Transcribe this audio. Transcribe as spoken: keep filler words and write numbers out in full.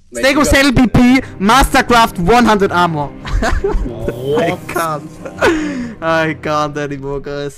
Stego Sail B P, Mastercraft hundred Armor. What? I can't. I can't anymore, guys.